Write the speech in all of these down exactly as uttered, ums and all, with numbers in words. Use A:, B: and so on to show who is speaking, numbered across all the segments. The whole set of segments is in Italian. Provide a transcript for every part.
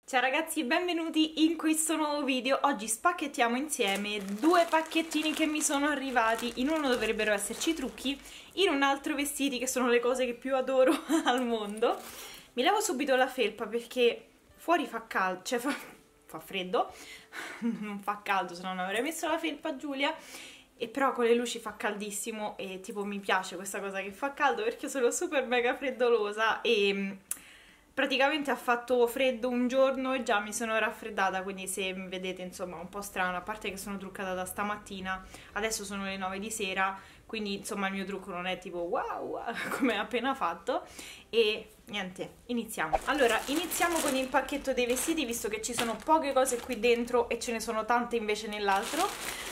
A: Ciao ragazzi, benvenuti in questo nuovo video. Oggi spacchettiamo insieme due pacchettini che mi sono arrivati. In uno dovrebbero esserci trucchi, in un altro vestiti, che sono le cose che più adoro al mondo. Mi levo subito la felpa perché fuori fa caldo, cioè fa, fa freddo, non fa caldo, se no non avrei messo la felpa a Giulia. E però con le luci fa caldissimo e tipo mi piace questa cosa che fa caldo perché sono super mega freddolosa e praticamente ha fatto freddo un giorno e già mi sono raffreddata, quindi se mi vedete insomma un po' strano, a parte che sono truccata da stamattina, adesso sono le nove di sera, quindi insomma il mio trucco non è tipo wow, wow come appena fatto. E niente, iniziamo. Allora, iniziamo con il pacchetto dei vestiti, visto che ci sono poche cose qui dentro e ce ne sono tante invece nell'altro.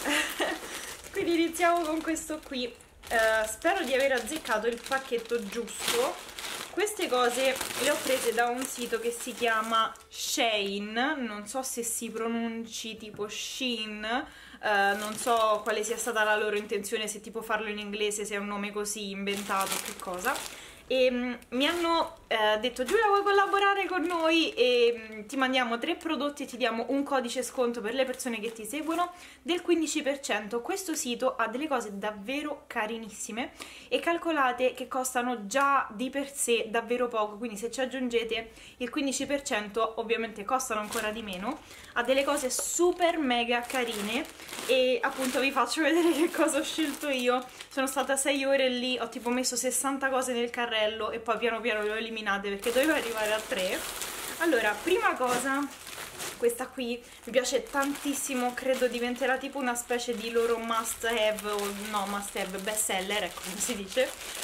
A: Quindi iniziamo con questo qui. Uh, spero di aver azzeccato il pacchetto giusto. Queste cose le ho prese da un sito che si chiama Shein, non so se si pronunci tipo Shein, uh, non so quale sia stata la loro intenzione, se tipo farlo in inglese, se è un nome così inventato, che cosa. E um, mi hanno uh, detto: Giulia, vuoi collaborare con noi e um, ti mandiamo tre prodotti e ti diamo un codice sconto per le persone che ti seguono del quindici per cento. Questo sito ha delle cose davvero carinissime e calcolate che costano già di per sé davvero poco, quindi se ci aggiungete il quindici per cento ovviamente costano ancora di meno. Ha delle cose super mega carine e appunto vi faccio vedere che cosa ho scelto io. Sono stata sei ore lì, ho tipo messo sessanta cose nel carrello e poi piano piano le ho eliminate perché dovevo arrivare a tre. Allora, prima cosa, questa qui mi piace tantissimo, credo diventerà tipo una specie di loro must have, o no must have, best seller, ecco come si dice,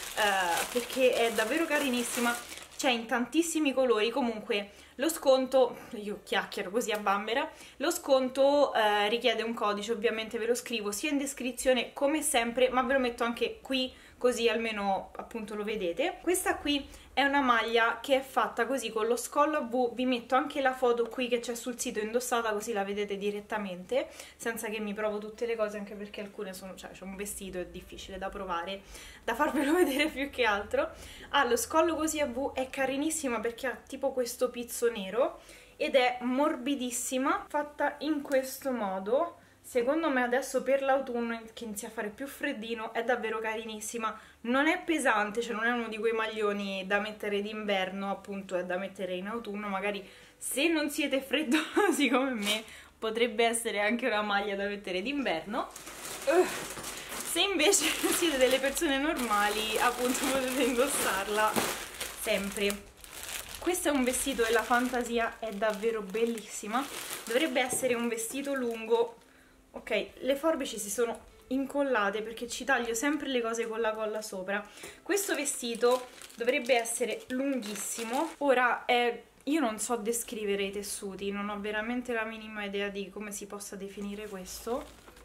A: uh, perché è davvero carinissima, c'è in tantissimi colori. Comunque lo sconto, io chiacchiero così a bambera, lo sconto uh, richiede un codice, ovviamente ve lo scrivo sia in descrizione come sempre, ma ve lo metto anche qui così almeno appunto lo vedete. Questa qui è una maglia che è fatta così con lo scollo a V, vi metto anche la foto qui che c'è sul sito indossata così la vedete direttamente, senza che mi provo tutte le cose, anche perché alcune sono, cioè c'è un vestito, è difficile da provare, da farvelo vedere più che altro. Ha lo scollo così a V, è carinissima perché ha tipo questo pizzo nero ed è morbidissima, fatta in questo modo. Secondo me adesso per l'autunno, che inizia a fare più freddino, è davvero carinissima. Non è pesante, cioè non è uno di quei maglioni da mettere d'inverno, appunto è da mettere in autunno. Magari se non siete freddolosi come me potrebbe essere anche una maglia da mettere d'inverno. Uh. Se invece siete delle persone normali, appunto potete indossarla sempre. Questo è un vestito e la fantasia è davvero bellissima. Dovrebbe essere un vestito lungo. Ok, le forbici si sono incollate perché ci taglio sempre le cose con la colla sopra. Questo vestito dovrebbe essere lunghissimo. Ora è... io non so descrivere i tessuti, non ho veramente la minima idea di come si possa definire questo.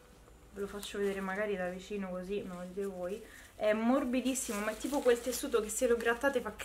A: Ve lo faccio vedere magari da vicino così non lo vedete voi. È morbidissimo, ma è tipo quel tessuto che se lo grattate fa...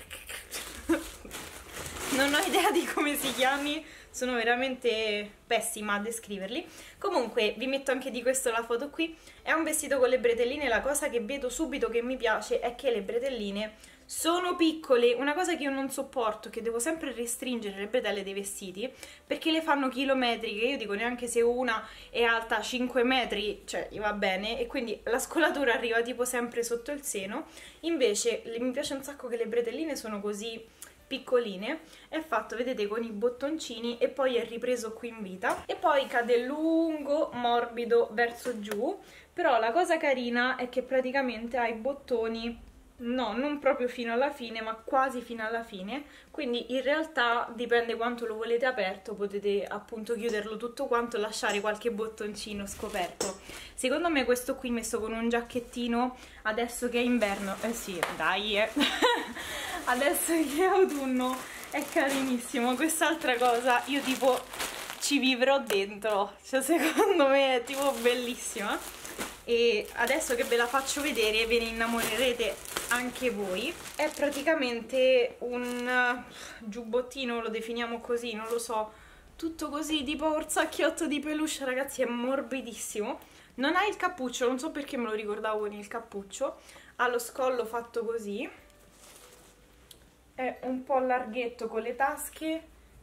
A: non ho idea di come si chiami, sono veramente pessima a descriverli. Comunque vi metto anche di questo la foto qui. È un vestito con le bretelline. La cosa che vedo subito che mi piace è che le bretelline sono piccole, una cosa che io non sopporto, che devo sempre restringere le bretelle dei vestiti perché le fanno chilometriche. Io dico, neanche se una è alta cinque metri, cioè va bene, e quindi la scolatura arriva tipo sempre sotto il seno. Invece mi piace un sacco che le bretelline sono così piccoline, è fatto, vedete, con i bottoncini e poi è ripreso qui in vita e poi cade lungo, morbido verso giù. Però la cosa carina è che praticamente ha i bottoni, no, non proprio fino alla fine, ma quasi fino alla fine, quindi in realtà dipende quanto lo volete aperto, potete appunto chiuderlo tutto quanto e lasciare qualche bottoncino scoperto. Secondo me questo qui messo con un giacchettino, adesso che è inverno, eh sì, dai eh adesso che è autunno è carinissimo. Quest'altra cosa io tipo ci vivrò dentro, cioè secondo me è tipo bellissima e adesso che ve la faccio vedere ve ne innamorerete anche voi. È praticamente un giubbottino, lo definiamo così, non lo so, tutto così tipo orsacchiotto di peluche, ragazzi, è morbidissimo. Non ha il cappuccio, non so perché me lo ricordavo con il cappuccio, ha lo scollo fatto così, è un po' larghetto con le tasche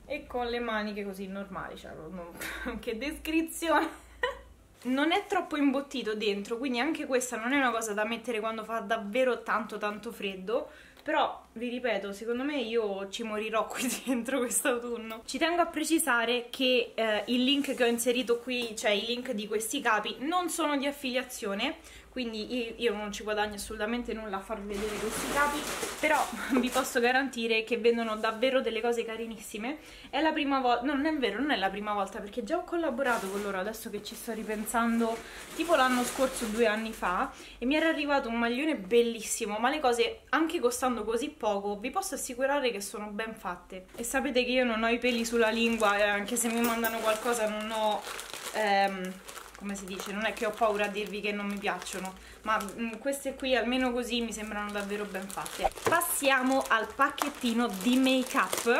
A: e con le maniche così normali, cioè non... che descrizione. Non è troppo imbottito dentro, quindi anche questa non è una cosa da mettere quando fa davvero tanto tanto freddo, però vi ripeto, secondo me io ci morirò qui dentro quest'autunno. Ci tengo a precisare che eh, il link che ho inserito qui, cioè i link di questi capi, non sono di affiliazione, quindi io non ci guadagno assolutamente nulla a farvi vedere questi capi, però vi posso garantire che vendono davvero delle cose carinissime. È la prima volta, no, non è vero, non è la prima volta, perché già ho collaborato con loro, adesso che ci sto ripensando, tipo l'anno scorso, due anni fa, e mi era arrivato un maglione bellissimo, ma le cose, anche costando così poco, vi posso assicurare che sono ben fatte. E sapete che io non ho i peli sulla lingua, e anche se mi mandano qualcosa non ho... Ehm, come si dice, non è che ho paura a dirvi che non mi piacciono, ma mh, queste qui almeno così mi sembrano davvero ben fatte. Passiamo al pacchettino di make up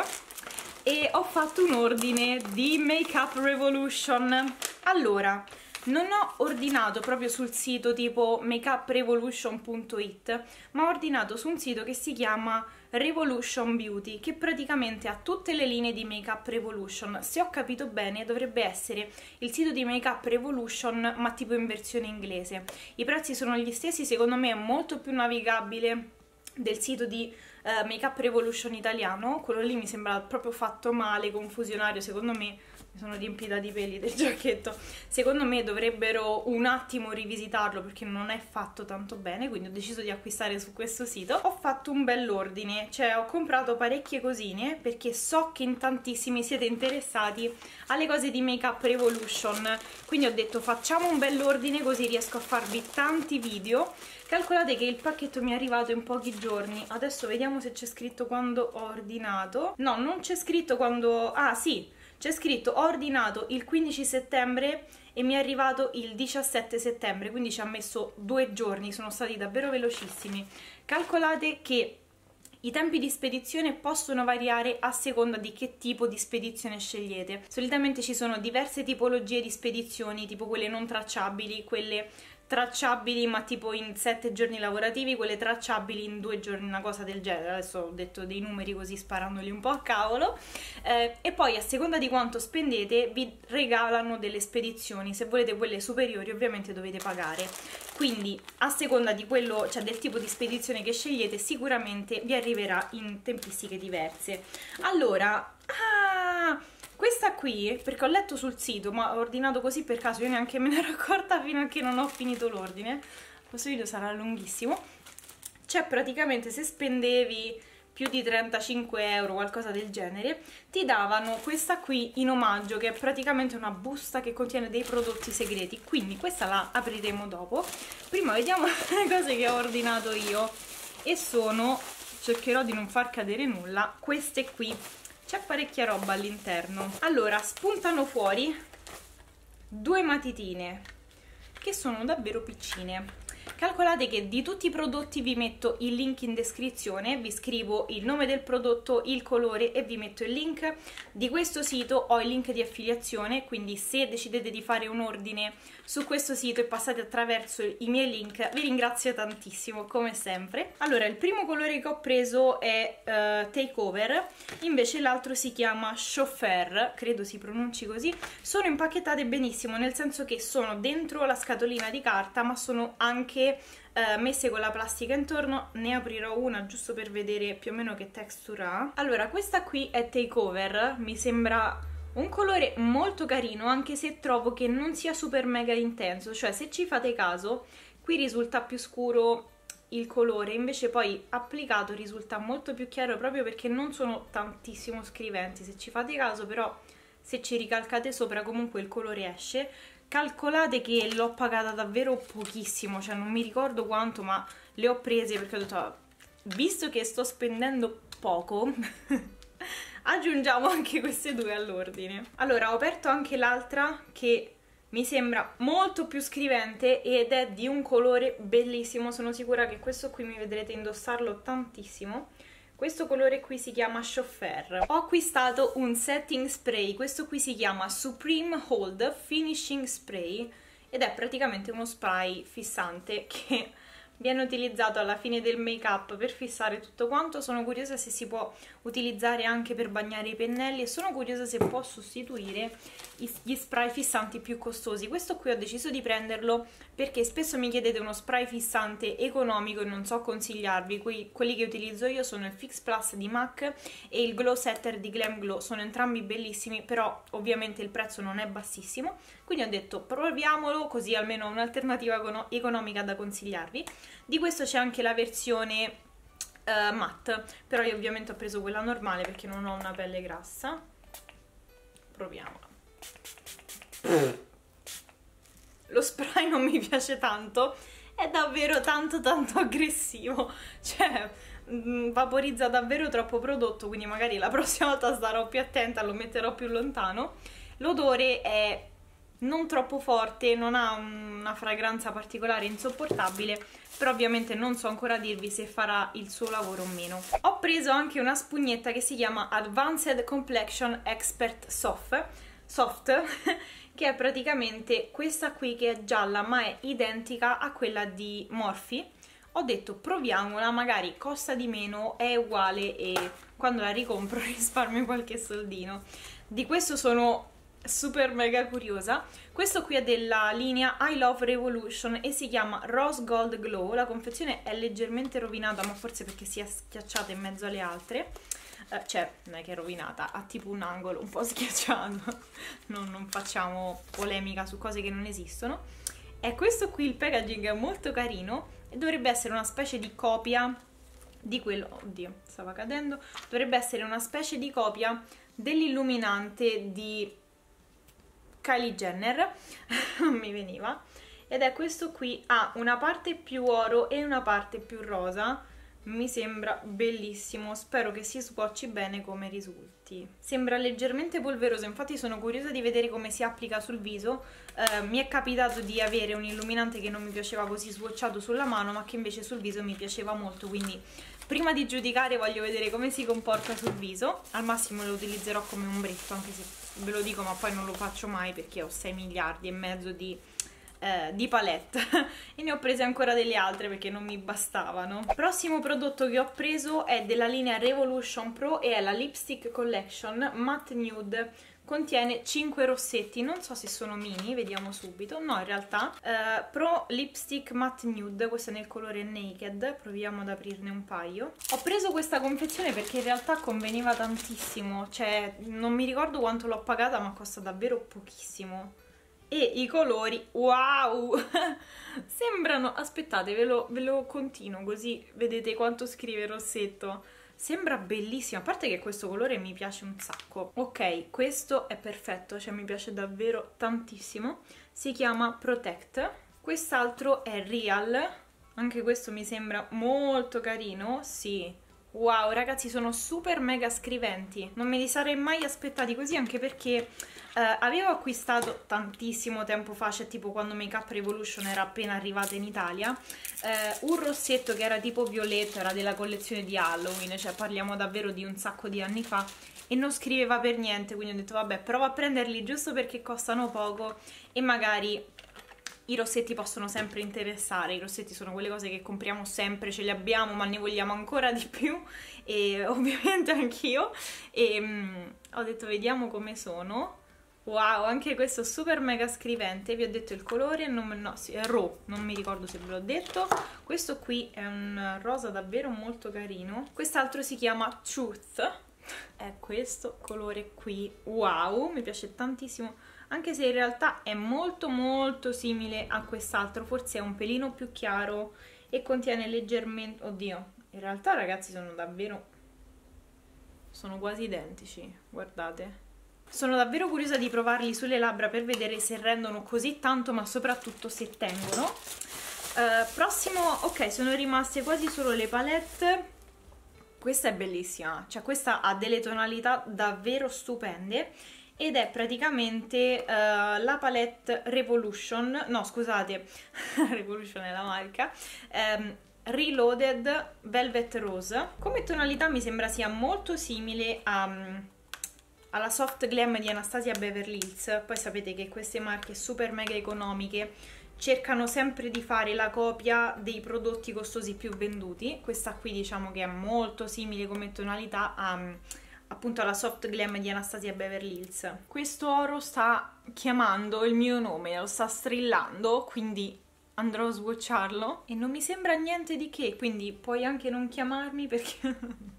A: e ho fatto un ordine di Make Up Revolution. Allora, non ho ordinato proprio sul sito tipo makeup revolution punto it, ma ho ordinato su un sito che si chiama Revolution Beauty, che praticamente ha tutte le linee di Make Up Revolution. Se ho capito bene, dovrebbe essere il sito di Make Up Revolution, ma tipo in versione inglese. I prezzi sono gli stessi, secondo me è molto più navigabile del sito di uh, Make Up Revolution italiano. Quello lì mi sembra proprio fatto male, confusionario, secondo me. Mi sono riempita di peli del giacchetto. Secondo me dovrebbero un attimo rivisitarlo perché non è fatto tanto bene, quindi ho deciso di acquistare su questo sito. Ho fatto un bell'ordine, cioè ho comprato parecchie cosine perché so che in tantissimi siete interessati alle cose di Make Up Revolution, quindi ho detto facciamo un bell'ordine così riesco a farvi tanti video. Calcolate che il pacchetto mi è arrivato in pochi giorni. Adesso vediamo se c'è scritto quando ho ordinato. No, non c'è scritto quando... ah sì, c'è scritto ho ordinato il quindici settembre e mi è arrivato il diciassette settembre, quindi ci ha messo due giorni, sono stati davvero velocissimi. Calcolate che i tempi di spedizione possono variare a seconda di che tipo di spedizione scegliete. Solitamente ci sono diverse tipologie di spedizioni, tipo quelle non tracciabili, quelle tracciabili ma tipo in sette giorni lavorativi, quelle tracciabili in due giorni, una cosa del genere. Adesso ho detto dei numeri così sparandoli un po' a cavolo, eh, e poi a seconda di quanto spendete vi regalano delle spedizioni. Se volete quelle superiori ovviamente dovete pagare, quindi a seconda di quello, cioè del tipo di spedizione che scegliete, sicuramente vi arriverà in tempistiche diverse. Allora, ah, questa qui, perché ho letto sul sito, ma ho ordinato così per caso, io neanche me ne ero accorta fino a che non ho finito l'ordine, questo video sarà lunghissimo. Cioè praticamente se spendevi più di trentacinque euro, qualcosa del genere, ti davano questa qui in omaggio, che è praticamente una busta che contiene dei prodotti segreti, quindi questa la apriremo dopo. Prima vediamo le cose che ho ordinato io, e sono, cercherò di non far cadere nulla, queste qui. C'è parecchia roba all'interno. Allora, spuntano fuori due matitine che sono davvero piccine. Calcolate che di tutti i prodotti vi metto il link in descrizione, vi scrivo il nome del prodotto, il colore e vi metto il link. Di questo sito ho il link di affiliazione, quindi se decidete di fare un ordine su questo sito e passate attraverso i miei link vi ringrazio tantissimo, come sempre. Allora, il primo colore che ho preso è uh, Takeover, invece l'altro si chiama Chauffeur, credo si pronunci così. Sono impacchettate benissimo, nel senso che sono dentro la scatolina di carta, ma sono anche Uh, messe con la plastica intorno. Ne aprirò una giusto per vedere più o meno che texture ha. Allora, questa qui è Takeover, mi sembra un colore molto carino, anche se trovo che non sia super mega intenso, cioè se ci fate caso qui risulta più scuro il colore, invece poi applicato risulta molto più chiaro, proprio perché non sono tantissimo scriventi, se ci fate caso, però se ci ricalcate sopra comunque il colore esce. Calcolate che l'ho pagata davvero pochissimo, cioè non mi ricordo quanto, ma le ho prese perché ho detto, visto che sto spendendo poco, aggiungiamo anche queste due all'ordine. Allora, ho aperto anche l'altra che mi sembra molto più scrivente ed è di un colore bellissimo, sono sicura che questo qui mi vedrete indossarlo tantissimo. Questo colore qui si chiama Chauffeur. Ho acquistato un setting spray, questo qui si chiama Supreme Hold Finishing Spray ed è praticamente uno spray fissante che viene utilizzato alla fine del make up per fissare tutto quanto. Sono curiosa se si può utilizzare anche per bagnare i pennelli e sono curiosa se può sostituire gli spray fissanti più costosi. Questo qui ho deciso di prenderlo perché spesso mi chiedete uno spray fissante economico e non so consigliarvi. Que quelli che utilizzo io sono il Fix Plus di MAC e il Glow Setter di Glam Glow, sono entrambi bellissimi, però ovviamente il prezzo non è bassissimo, quindi ho detto proviamolo, così almeno ho un'alternativa economica da consigliarvi. Di questo c'è anche la versione uh, matte, però io ovviamente ho preso quella normale perché non ho una pelle grassa. Proviamola. Lo spray non mi piace tanto, è davvero tanto tanto aggressivo, cioè mh, vaporizza davvero troppo prodotto, quindi magari la prossima volta starò più attenta, lo metterò più lontano. L'odore è non troppo forte, non ha una fragranza particolare insopportabile, però ovviamente non so ancora dirvi se farà il suo lavoro o meno. Ho preso anche una spugnetta che si chiama Advanced Complexion Expert Soft, Soft che è praticamente questa qui che è gialla ma è identica a quella di Morphe. Ho detto proviamola, magari costa di meno, è uguale e quando la ricompro risparmio qualche soldino. Di questo sono super mega curiosa. Questo qui è della linea I Love Revolution e si chiama Rose Gold Glow. La confezione è leggermente rovinata, ma forse perché si è schiacciata in mezzo alle altre. Uh, cioè, non è che è rovinata, ha tipo un angolo un po' schiacciato. non, non facciamo polemica su cose che non esistono. E questo qui, il packaging è molto carino e dovrebbe essere una specie di copia di quello... Oddio, stava cadendo. Dovrebbe essere una specie di copia dell'illuminante di Kylie Jenner. Non mi veniva. Ed è questo qui, ha una parte più oro e una parte più rosa. Mi sembra bellissimo, spero che si swatchi bene come risulti. Sembra leggermente polveroso, infatti sono curiosa di vedere come si applica sul viso. Eh, mi è capitato di avere un illuminante che non mi piaceva così swatchato sulla mano, ma che invece sul viso mi piaceva molto, quindi prima di giudicare voglio vedere come si comporta sul viso. Al massimo lo utilizzerò come ombretto, anche se ve lo dico, ma poi non lo faccio mai perché ho sei miliardi e mezzo di... Eh, di palette e ne ho prese ancora delle altre perché non mi bastavano. Il prossimo prodotto che ho preso è della linea Revolution Pro e è la Lipstick Collection Matte Nude. Contiene cinque rossetti, non so se sono mini, vediamo subito. No, in realtà eh, Pro Lipstick Matte Nude, questo è nel colore Naked. Proviamo ad aprirne un paio. Ho preso questa confezione perché in realtà conveniva tantissimo, cioè non mi ricordo quanto l'ho pagata, ma costa davvero pochissimo. E i colori, wow, sembrano, aspettate, ve lo, ve lo continuo così vedete quanto scrive rossetto. Sembra bellissimo, a parte che questo colore mi piace un sacco. Ok, questo è perfetto, cioè mi piace davvero tantissimo. Si chiama Protect. Quest'altro è Real, anche questo mi sembra molto carino, sì. Wow, ragazzi, sono super mega scriventi, non me li sarei mai aspettati così, anche perché eh, avevo acquistato tantissimo tempo fa, cioè tipo quando Make Up Revolution era appena arrivata in Italia, eh, un rossetto che era tipo violetto, era della collezione di Halloween, cioè parliamo davvero di un sacco di anni fa, e non scriveva per niente, quindi ho detto vabbè, provo a prenderli giusto perché costano poco e magari... I rossetti possono sempre interessare, i rossetti sono quelle cose che compriamo sempre, ce li abbiamo ma ne vogliamo ancora di più e ovviamente anch'io e um, ho detto vediamo come sono. Wow, anche questo super mega scrivente, vi ho detto il colore, non, no, sì, è Raw, non mi ricordo se ve l'ho detto. Questo qui è un rosa davvero molto carino, quest'altro si chiama Truth, è questo colore qui, wow, mi piace tantissimo. Anche se in realtà è molto molto simile a quest'altro, forse è un pelino più chiaro e contiene leggermente... Oddio, in realtà ragazzi sono davvero... sono quasi identici, guardate. Sono davvero curiosa di provarli sulle labbra per vedere se rendono così tanto, ma soprattutto se tengono. Uh, prossimo, ok, sono rimaste quasi solo le palette. Questa è bellissima, cioè questa ha delle tonalità davvero stupende. Ed è praticamente uh, la palette Revolution, no scusate, Revolution è la marca, um, Reloaded Velvet Rose. Come tonalità mi sembra sia molto simile a, um, alla Soft Glam di Anastasia Beverly Hills. Poi sapete che queste marche super mega economiche cercano sempre di fare la copia dei prodotti costosi più venduti. Questa qui diciamo che è molto simile come tonalità a, appunto alla Soft Glam di Anastasia Beverly Hills. Questo oro sta chiamando il mio nome, lo sta strillando, quindi andrò a swatcharlo e non mi sembra niente di che, quindi puoi anche non chiamarmi perché...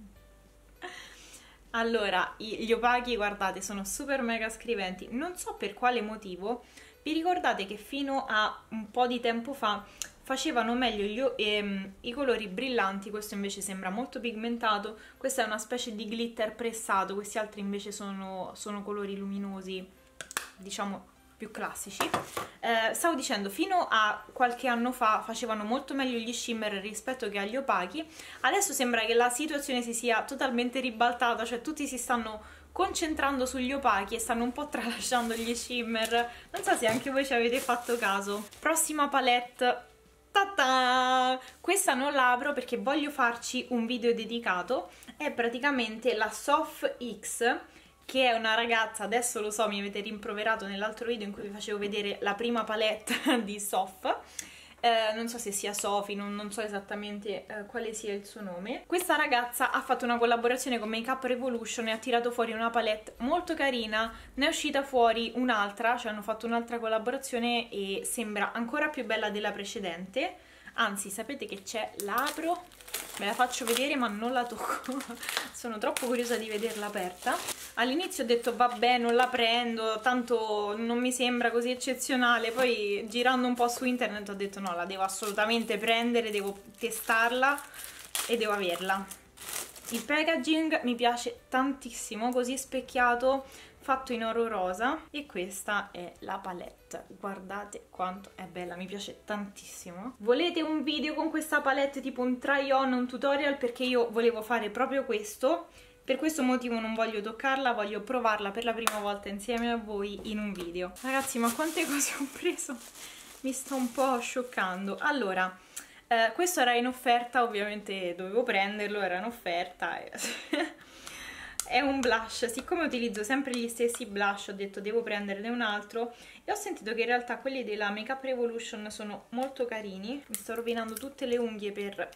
A: Allora, gli opachi, guardate, sono super mega scriventi, non so per quale motivo. Vi ricordate che fino a un po' di tempo fa facevano meglio gli, ehm, i colori brillanti? Questo invece sembra molto pigmentato, questa è una specie di glitter pressato, questi altri invece sono, sono colori luminosi, diciamo più classici. Eh, stavo dicendo, fino a qualche anno fa facevano molto meglio gli shimmer rispetto che agli opachi, adesso sembra che la situazione si sia totalmente ribaltata, cioè tutti si stanno concentrando sugli opachi e stanno un po' tralasciando gli shimmer. Non so se anche voi ci avete fatto caso. Prossima palette, ta-ta! Questa non la apro perché voglio farci un video dedicato, è praticamente la Sof X, che è una ragazza, adesso lo so, mi avete rimproverato nell'altro video in cui vi facevo vedere la prima palette di Sof. Eh, non so se sia Sophie, non, non so esattamente eh, quale sia il suo nome. Questa ragazza ha fatto una collaborazione con Makeup Revolution e ha tirato fuori una palette molto carina, ne è uscita fuori un'altra, cioè hanno fatto un'altra collaborazione e sembra ancora più bella della precedente. Anzi, sapete che c'è? L'apro, ve la faccio vedere ma non la tocco, sono troppo curiosa di vederla aperta. All'inizio ho detto vabbè, non la prendo, tanto non mi sembra così eccezionale, poi girando un po' su internet ho detto no, la devo assolutamente prendere, devo testarla e devo averla. Il packaging mi piace tantissimo, così specchiato, fatto in oro rosa, e questa è la palette. Guardate quanto è bella, mi piace tantissimo. Volete un video con questa palette, tipo un try on, un tutorial? Perché io volevo fare proprio questo, per questo motivo non voglio toccarla, voglio provarla per la prima volta insieme a voi in un video. Ragazzi, ma quante cose ho preso? Mi sto un po' scioccando. Allora, eh, questo era in offerta, ovviamente dovevo prenderlo, era in offerta. È un blush, siccome utilizzo sempre gli stessi blush ho detto devo prenderne un altro e ho sentito che in realtà quelli della Makeup Revolution sono molto carini. Mi sto rovinando tutte le unghie per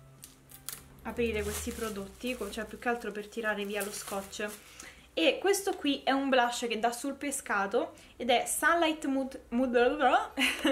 A: aprire questi prodotti, cioè più che altro per tirare via lo scotch. E questo qui è un blush che dà sul pescato ed è Sunlight Mood, Mood,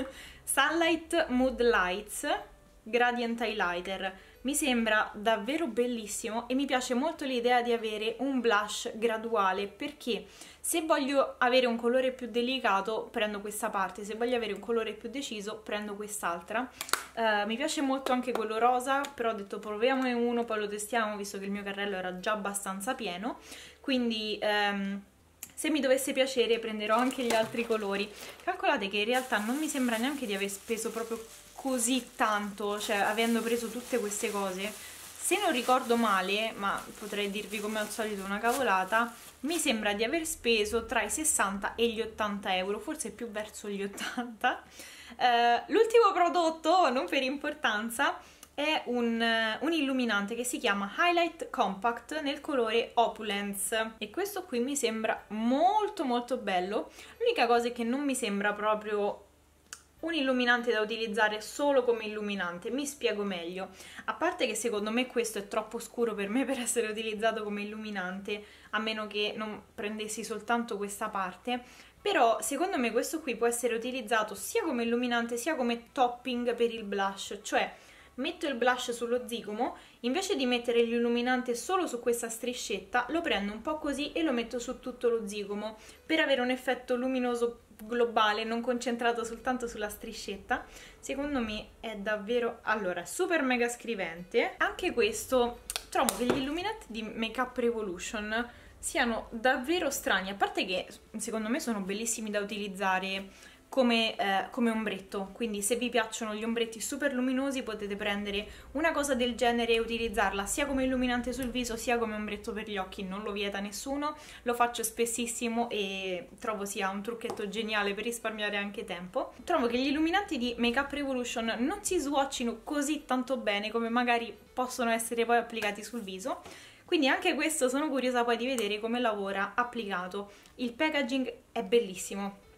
A: Sunlight Mood Lights Gradient Highlighter. Mi sembra davvero bellissimo e mi piace molto l'idea di avere un blush graduale, perché se voglio avere un colore più delicato prendo questa parte, se voglio avere un colore più deciso prendo quest'altra. Uh, mi piace molto anche quello rosa, però ho detto proviamone uno, poi lo testiamo, visto che il mio carrello era già abbastanza pieno, quindi um, se mi dovesse piacere prenderò anche gli altri colori. Calcolate che in realtà non mi sembra neanche di aver speso proprio così tanto, cioè avendo preso tutte queste cose. Se non ricordo male, ma potrei dirvi come al solito una cavolata, mi sembra di aver speso tra i sessanta e gli ottanta euro, forse più verso gli ottanta. Uh, l'ultimo prodotto, non per importanza, è un, un illuminante che si chiama Highlight Compact nel colore Opulence e questo qui mi sembra molto molto bello. L'unica cosa è che non mi sembra proprio un illuminante da utilizzare solo come illuminante, mi spiego meglio. A parte che secondo me questo è troppo scuro per me per essere utilizzato come illuminante, a meno che non prendessi soltanto questa parte, però secondo me questo qui può essere utilizzato sia come illuminante sia come topping per il blush, cioè metto il blush sullo zigomo, invece di mettere l'illuminante solo su questa striscetta, lo prendo un po' così e lo metto su tutto lo zigomo, per avere un effetto luminoso globale, non concentrato soltanto sulla striscetta. Secondo me è davvero, allora, super mega scrivente. Anche questo, trovo che gli illuminanti di Makeup Revolution siano davvero strani, a parte che secondo me sono bellissimi da utilizzare come, eh, come ombretto, quindi se vi piacciono gli ombretti super luminosi potete prendere una cosa del genere e utilizzarla sia come illuminante sul viso sia come ombretto per gli occhi, non lo vieta nessuno, lo faccio spessissimo e trovo sia un trucchetto geniale per risparmiare anche tempo. Trovo che gli illuminanti di Makeup Revolution non si swatchino così tanto bene come magari possono essere poi applicati sul viso, quindi anche questo sono curiosa poi di vedere come lavora applicato. Il packaging è bellissimo.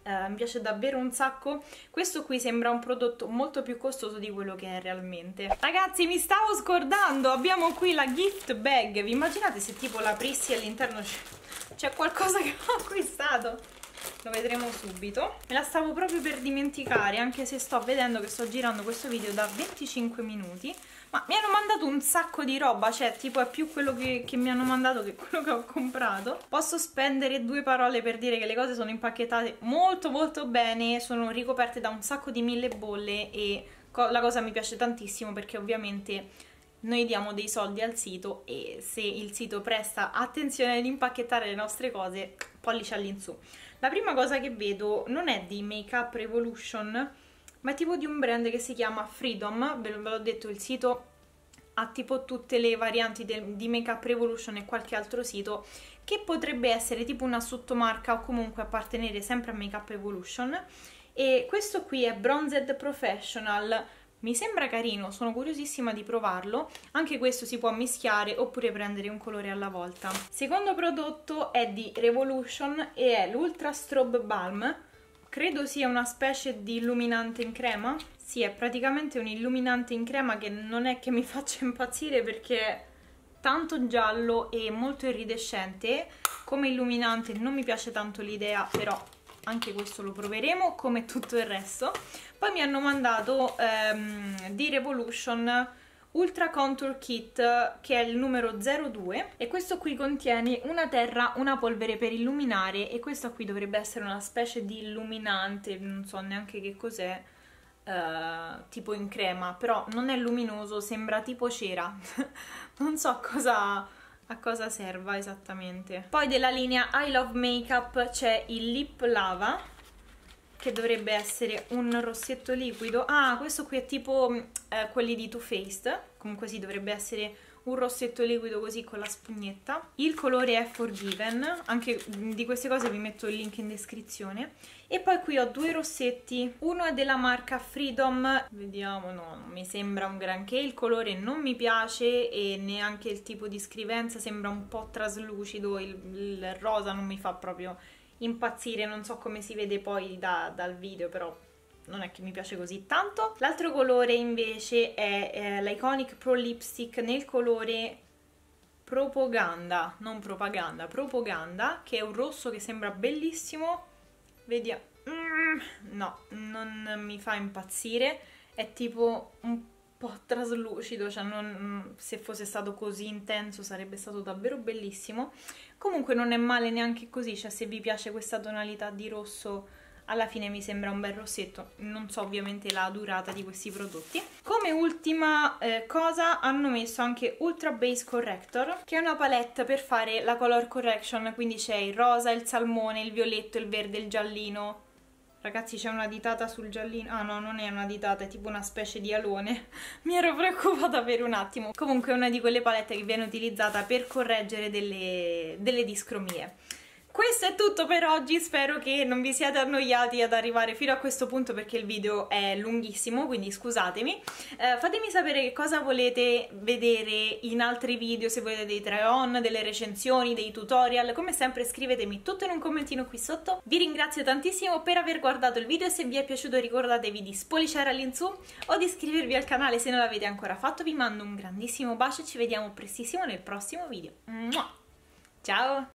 A: uh, mi piace davvero un sacco. Questo qui sembra un prodotto molto più costoso di quello che è realmente. Ragazzi, mi stavo scordando, abbiamo qui la gift bag. Vi immaginate se tipo l'aprissi e all'interno c'è qualcosa che ho acquistato? Lo vedremo subito. Me la stavo proprio per dimenticare, anche se sto vedendo che sto girando questo video da venticinque minuti. Ma mi hanno mandato un sacco di roba, cioè tipo è più quello che, che mi hanno mandato che quello che ho comprato. Posso spendere due parole per dire che le cose sono impacchettate molto molto bene, sono ricoperte da un sacco di mille bolle e co la cosa mi piace tantissimo perché ovviamente noi diamo dei soldi al sito e se il sito presta attenzione ad impacchettare le nostre cose, pollice all'insù. La prima cosa che vedo non è di Makeup Revolution, ma è tipo di un brand che si chiama Freedom. Ve l'ho detto, il sito ha tipo tutte le varianti di Makeup Revolution e qualche altro sito che potrebbe essere tipo una sottomarca o comunque appartenere sempre a Makeup Revolution. E questo qui è Bronzed Professional, mi sembra carino, sono curiosissima di provarlo. Anche questo si può mischiare oppure prendere un colore alla volta. Secondo prodotto è di Revolution e è l'Ultra Strobe Balm. Credo sia una specie di illuminante in crema. Sì, è praticamente un illuminante in crema che non è che mi faccia impazzire perché è tanto giallo e molto iridescente. Come illuminante non mi piace tanto l'idea, però anche questo lo proveremo come tutto il resto. Poi mi hanno mandato ehm, di Revolution Ultra Contour Kit, che è il numero zero due, e questo qui contiene una terra, una polvere per illuminare, e questo qui dovrebbe essere una specie di illuminante, non so neanche che cos'è, eh, tipo in crema, però non è luminoso, sembra tipo cera. Non so cosa, a cosa serva esattamente. Poi della linea I Love Makeup c'è il Lip Lava, che dovrebbe essere un rossetto liquido. Ah, questo qui è tipo eh, quelli di Too Faced. Comunque sì, dovrebbe essere un rossetto liquido così con la spugnetta. Il colore è Forgiven, anche di queste cose vi metto il link in descrizione. E poi qui ho due rossetti, uno è della marca Freedom, vediamo, no, non mi sembra un granché, il colore non mi piace e neanche il tipo di scrivenza, sembra un po' traslucido, il, il rosa non mi fa proprio impazzire, non so come si vede poi da, dal video, però non è che mi piace così tanto. L'altro colore invece è eh, l'Iconic Pro Lipstick nel colore Propaganda, non propaganda, Propaganda, che è un rosso che sembra bellissimo. Vediamo. Mm, no, non mi fa impazzire, è tipo un po' traslucido, cioè non, se fosse stato così intenso sarebbe stato davvero bellissimo. Comunque non è male neanche così, cioè se vi piace questa tonalità di rosso alla fine mi sembra un bel rossetto. Non so ovviamente la durata di questi prodotti. Come ultima eh, cosa hanno messo anche Ultra Base Corrector, che è una palette per fare la color correction, quindi c'è il rosa, il salmone, il violetto, il verde, il giallino. Ragazzi, c'è una ditata sul giallino. Ah no, non è una ditata, è tipo una specie di alone. Mi ero preoccupata per un attimo. Comunque è una di quelle palette che viene utilizzata per correggere delle, delle discromie. Questo è tutto per oggi, spero che non vi siate annoiati ad arrivare fino a questo punto perché il video è lunghissimo, quindi scusatemi. Eh, fatemi sapere che cosa volete vedere in altri video, se volete dei try-on, delle recensioni, dei tutorial. Come sempre scrivetemi tutto in un commentino qui sotto. Vi ringrazio tantissimo per aver guardato il video e se vi è piaciuto ricordatevi di spolliciare all'insù o di iscrivervi al canale se non l'avete ancora fatto. Vi mando un grandissimo bacio e ci vediamo prestissimo nel prossimo video. Ciao!